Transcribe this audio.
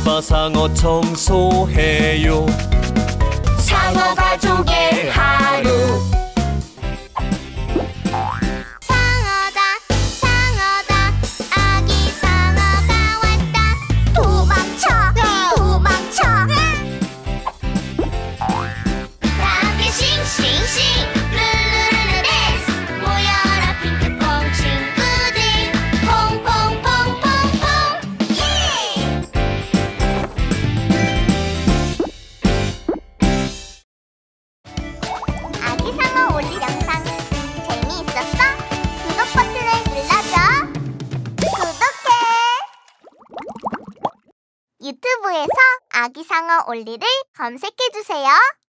아빠 상어 청소해요. 상어 가족의 하루. 상어다 상어다 아기 상어가 왔다. 도망쳐 도망쳐. 다 함께 싱싱싱 룰루룰루 댄스. 모여라 핑크퐁 친구들. 퐁퐁퐁퐁퐁. 예! 아기 상어 올리 영상 재미있었어? 구독 버튼을 눌러줘. 구독해. 유튜브에서 아기 상어 올리를 검색해주세요.